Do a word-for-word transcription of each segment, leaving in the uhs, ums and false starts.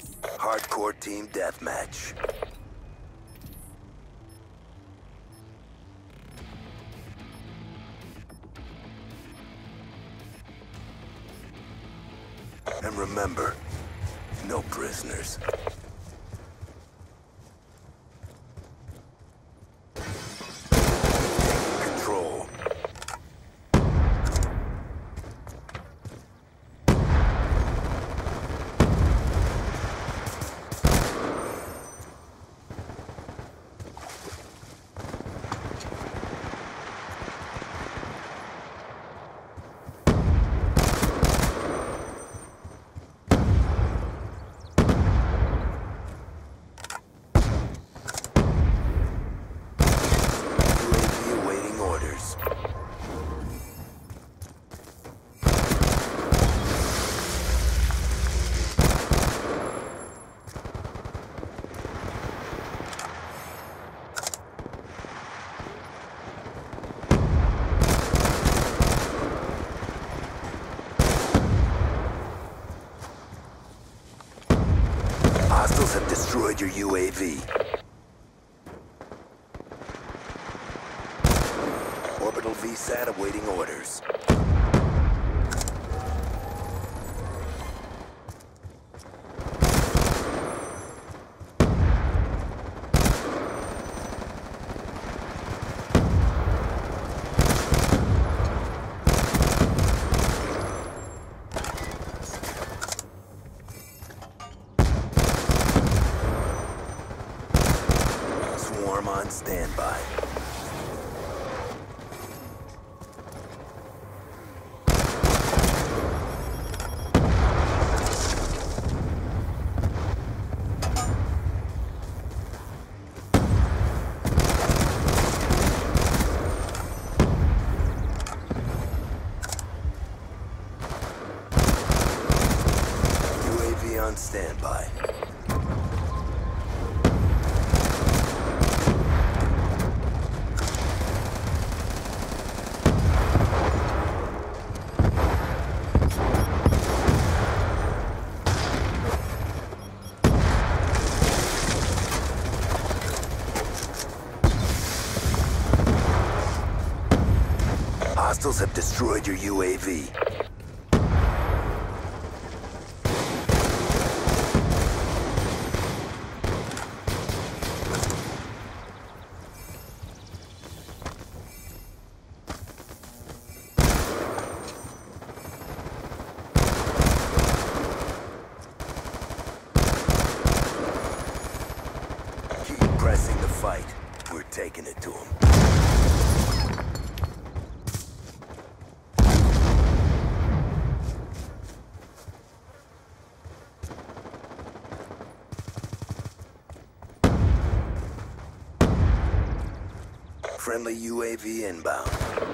Hardcore team deathmatch. And remember, no prisoners. Control. Hostiles have destroyed your U A V. Orbital V SAT awaiting orders. Swarm on standby. U A V on standby. Hostiles have destroyed your U A V. Keep pressing the fight. We're taking it to them. Friendly U A V inbound.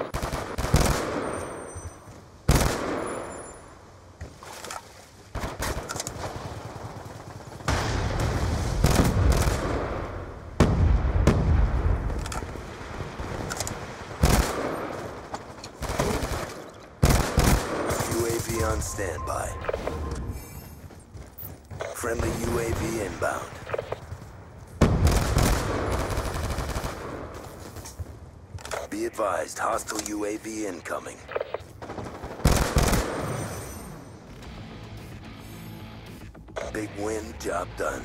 U A V on standby. Friendly U A V inbound. Be advised, hostile U A V incoming. Big win, job done.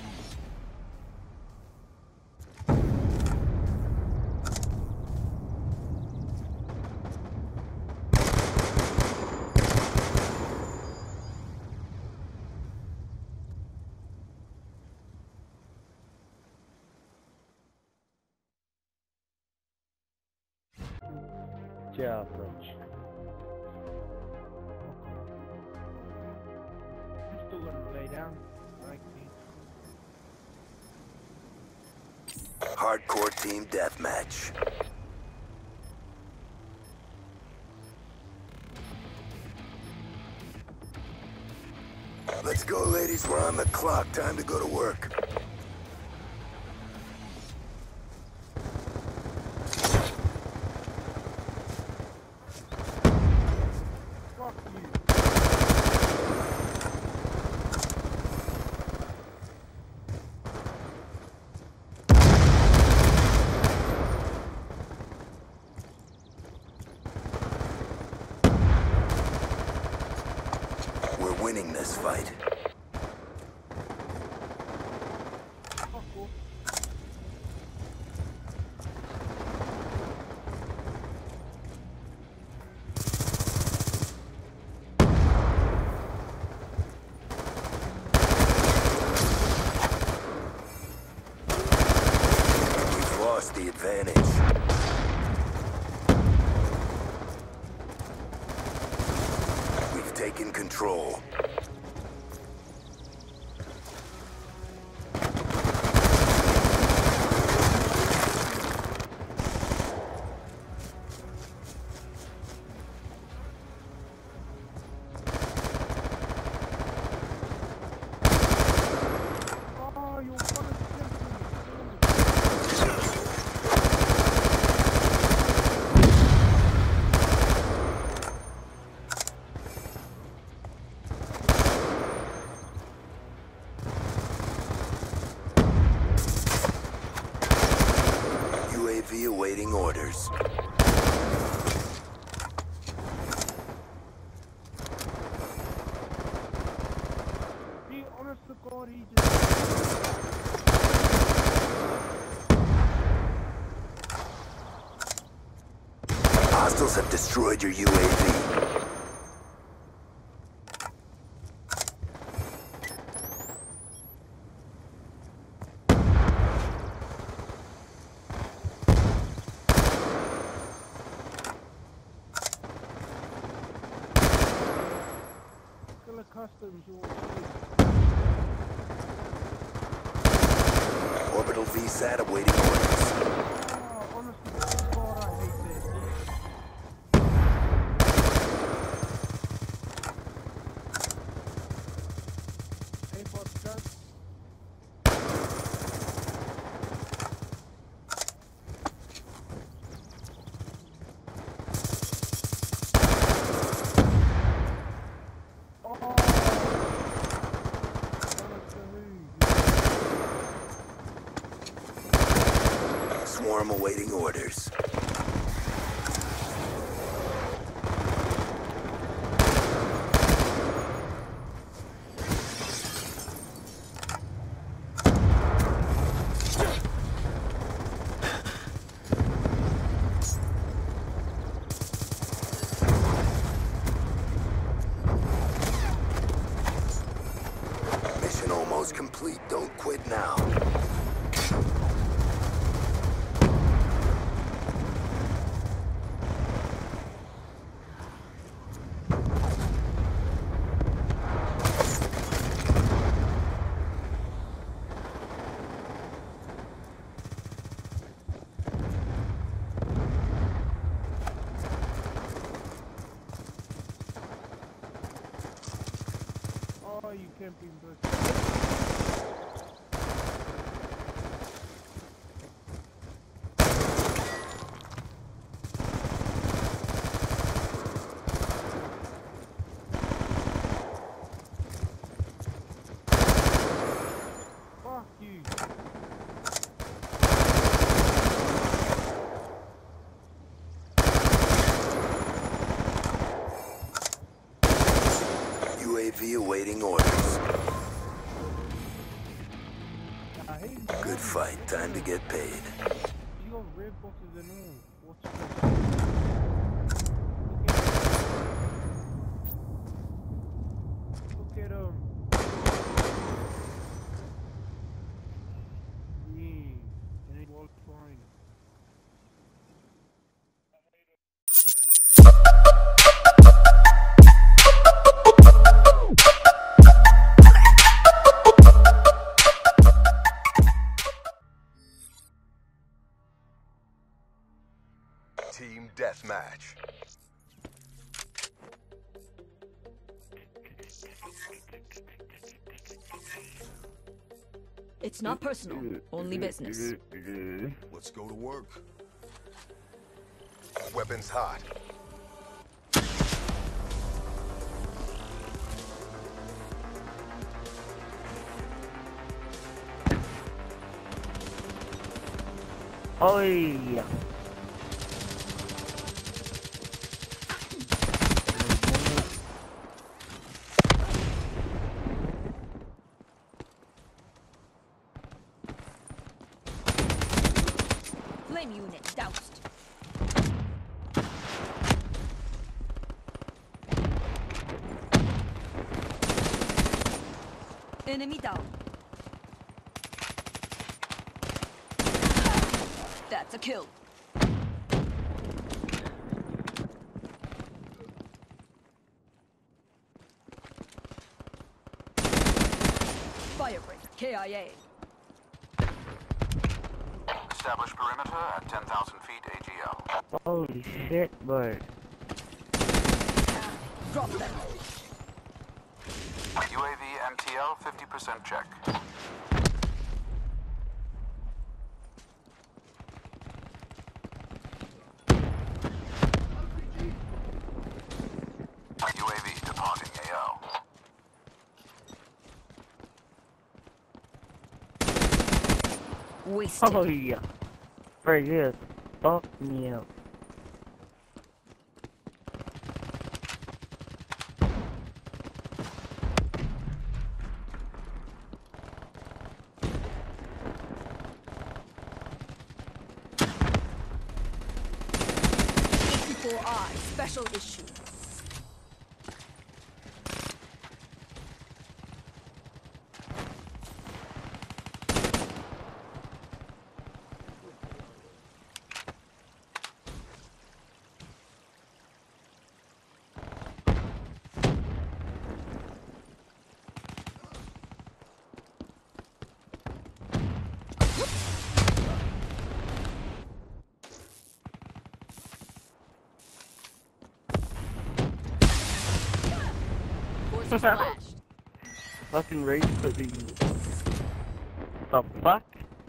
Yeah, approach. I'm still gonna lay down. Like me. Hardcore team deathmatch. Let's go, ladies. We're on the clock. Time to go to work. Fuck you. winning this fight. Oh, cool. We've lost the advantage. We've taken control. Oh, you want to U A V awaiting orders. be honest to God, he just... Hostiles have destroyed your U A V. Killer customs, you want to Orbital V SAT awaiting orders. Oh, honestly, to God, I hate this. Hey, podcast. Oh, Swarm awaiting orders. Mission almost complete. Don't quit now. Oh, you camping, but fuck you. U A V awaiting orders. I hate Good fight. Time to get paid. you got red boxes and all. What's this? Look at him. Yeah, and it was fine. Team deathmatch. It's not personal, only business. Let's go to work. Weapons hot. Oh yeah. Enemy down. That's a kill. Firebreak, K I A. Establish perimeter at ten thousand feet A G L. Holy shit, bro. Drop them. U A V M T L fifty percent check. U A V departing A O. Wasted. Oh yeah. Very good. Fuck me up. fifty-four I, special issue. Flashed. Fucking race for the... The fuck?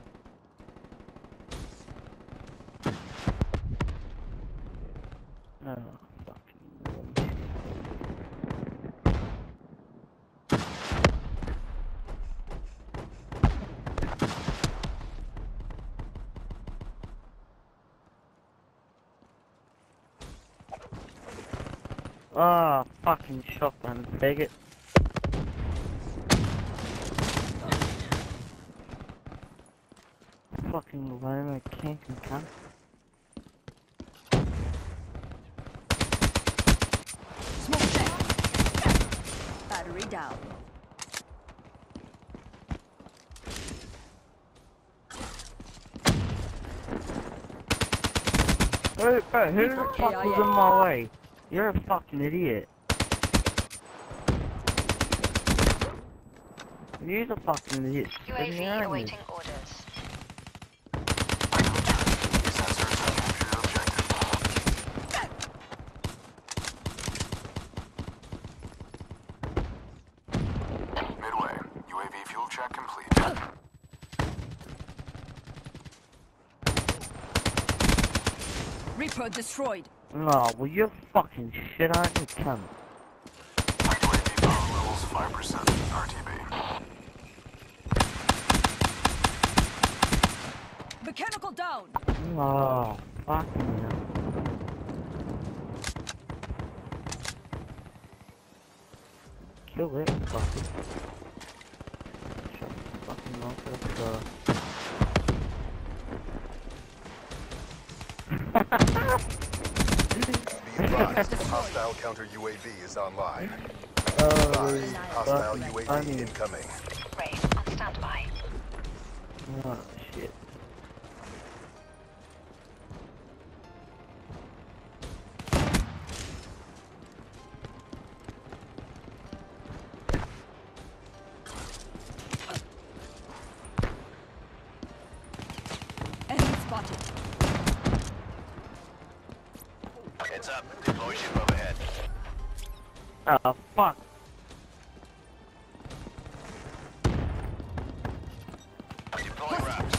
Oh, fucking... Ah, fucking shotgun, take it. Fucking Loma can't come. Smoke check. Battery down. Wait, bro, who the fuck was in my way? You're a fucking idiot. You're the fucking idiot. U A V awaiting orders. Midway. U A V fuel check complete. Reaper destroyed. No, well you're fucking shit, aren't you, cunt? U A V power levels five percent. R T B. Mechanical down. Oh, fucking hell. Kill it, fucker. Shut the fucking mouth up, Be advised, hostile counter U A V is online. Oh, Hostile fucking U A V funny. incoming. Race on standby. Oh, shit. Enemy spotted. Heads up, deploy ship overhead. Oh, fuck. Deploying racks.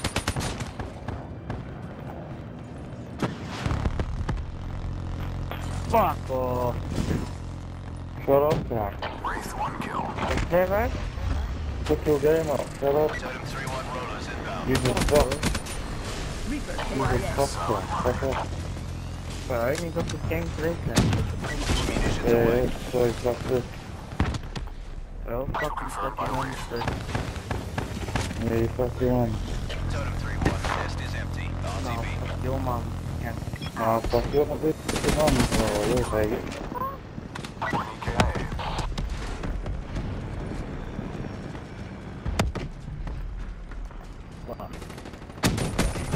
Fuck off. Shut up, man. Wraith one kill. Okay, man? Put your game up. Shut up. Totem three one rollers inbound. You just fuck. Reaper, K You I just A. fuck, man. Fuck off. Bro, I only got this game today, man. Munitions Yeah, away. so it's not good. Well, Kill fucking confirmed by fucking Wraith. understood. Yeah, you fucking on. Totem three one, nest is empty. No, R T B. fuck your mum. Yeah. Ah, fuck you, not this fucking on, so you'll take it. one E K I A.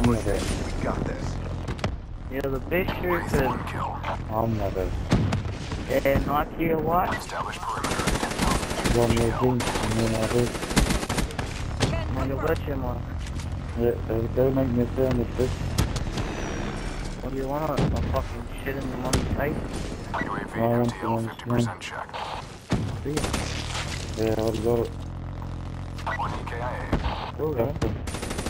anything. We got this. You're the picture Raise to one kill. I'm never. uh, knock you what? Establish perimeter at ten thousand. One more thing, and then I do. Can I'm gonna confirm. let you more. Yeah, they, they make me sound like this. What do you want? A fucking shit in the monkey's face? U A V I want M T L to fifty percent check. Yeah, I already got it. One E K I A. Oh, that's it.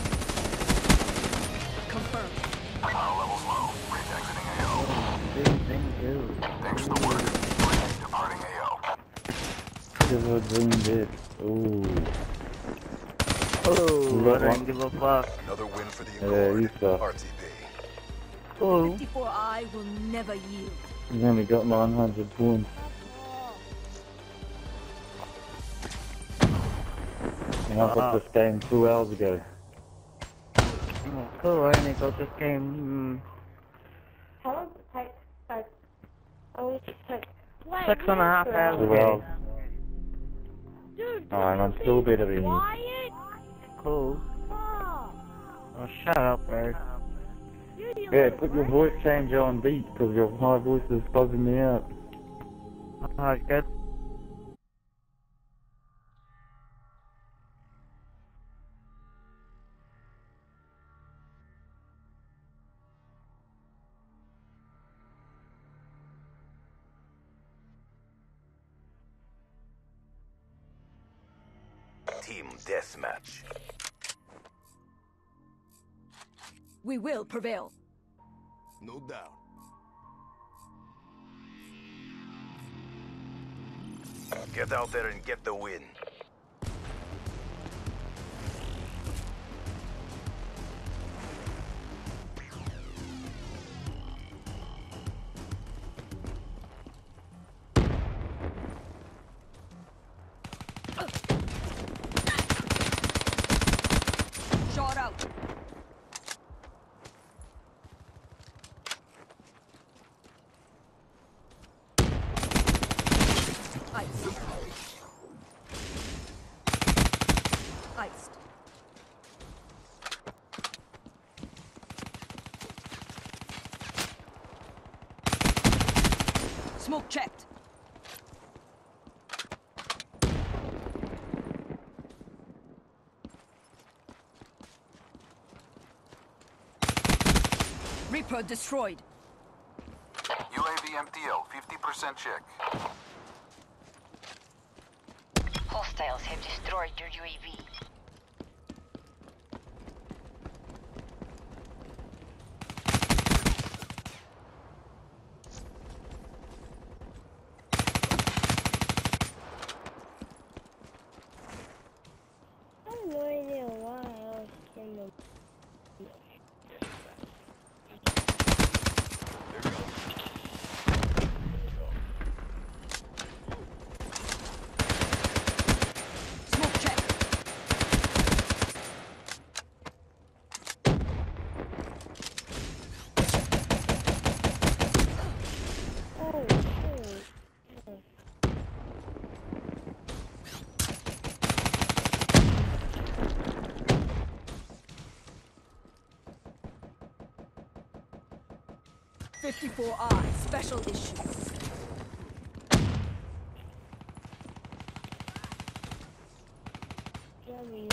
Confirmed. Power levels low. Rig exiting A O. Didn't think you. Thanks for the word. Rig departing A O. Give her a dream bit. Ooh. Oh, You I got don't one? give a fuck. Another win for the Yeah, Accord. you suck. R T P. Oh, fifty-four I will never yield. You only got nine hundred points. And I got this game two hours ago. oh, cool. I only got this game How long does it take? Like, oh, it takes mm, six and a half hours Two ago. hours. Dude, Alright, I'm still better than you. quiet. Cool. Oh, Oh, shut up, bro. dude, you Yeah, put your voice changer on beat, because your high voice is bugging me out. Alright, good. Team deathmatch. We will prevail. No doubt. Get out there and get the win. Shot out. Iced. Iced. Smoke checked. Reaper destroyed. U A V M T L fifty percent check. Hostiles have destroyed your U A V. I have no idea why I was in the. Smoke check. Oh, shoot. fifty-four I, special issue. Let me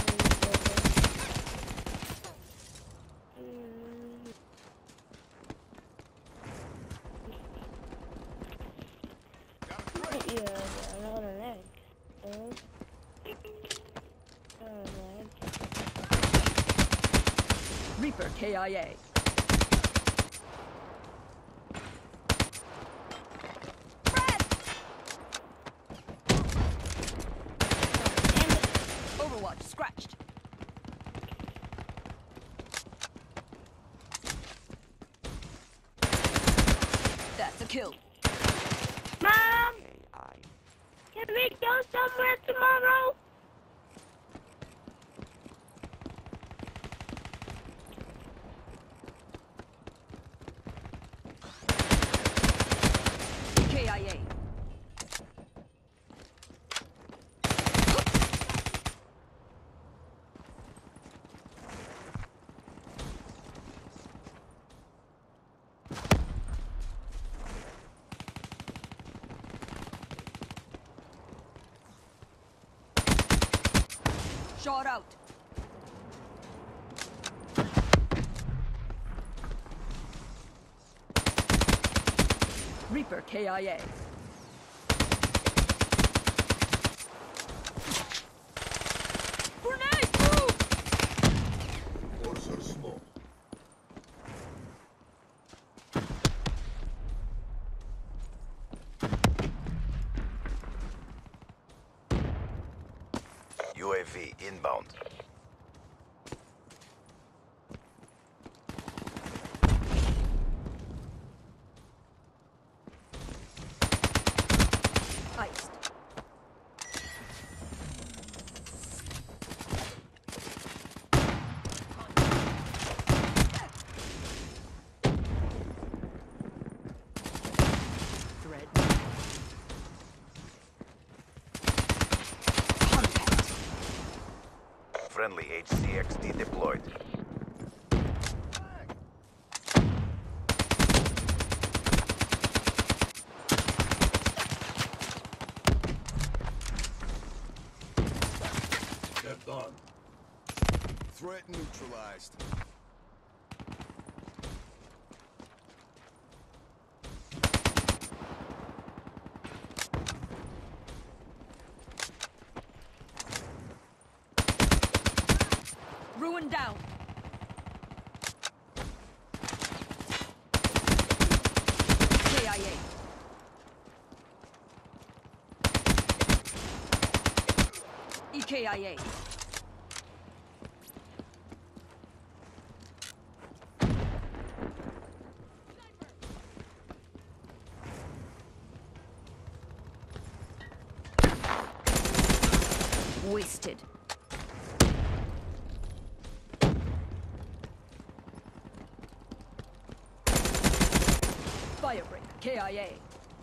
Mm. Yeah, I'm not an egg. Oh. Not an egg. Reaper K I A. Overwatch scratched. That's a kill. Mom! Can we go somewhere tomorrow? K I A. Shot out. Reaper K I A. Grenade! Move! U A V inbound. Iced. Thread. Contact. Friendly H C X D deployed. Kept on. Threat neutralized. Ruin down. K I A. E K I A. Wasted. Firebreak, K I A.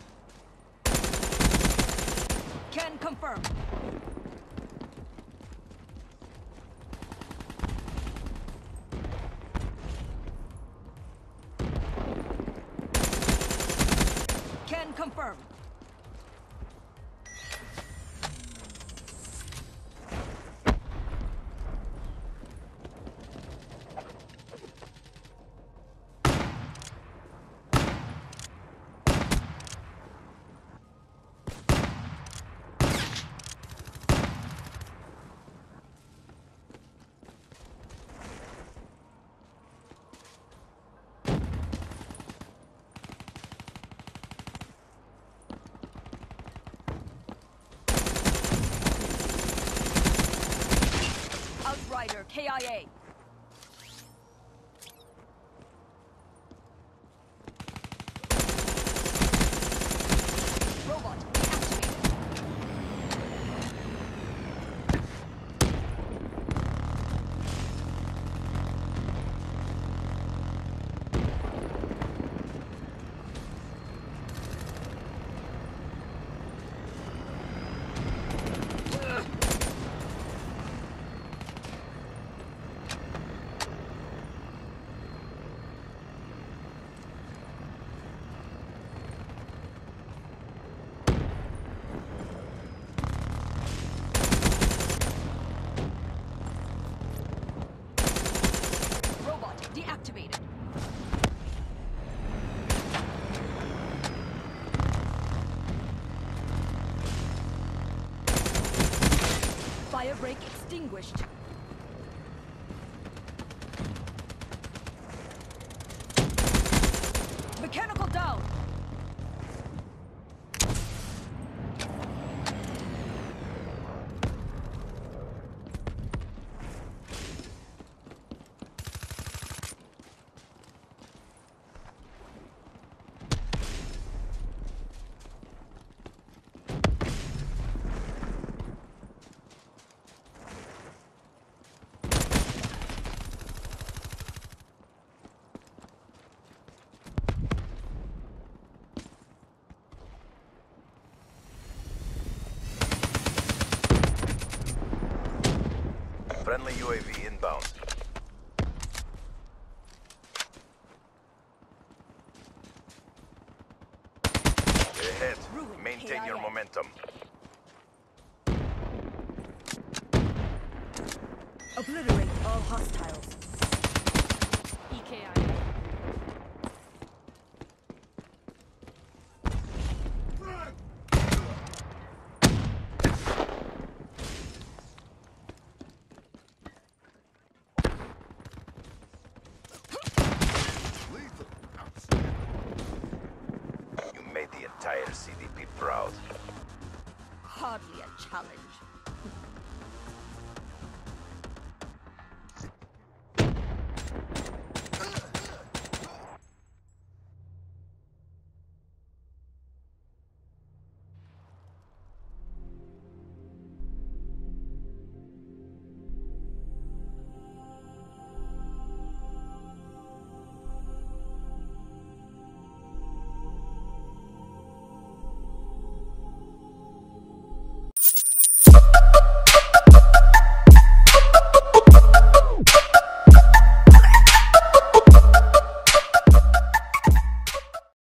Can confirm. Can confirm. Outrider, K I A. Robot deactivated. Robot deactivated. Firebreak extinguished. Mechanical down. Friendly U A V inbound. Ahead. Ruin Maintain your K I A. momentum. Obliterate all hostiles. E K I A. You made the entire C D P proud. Hardly a challenge.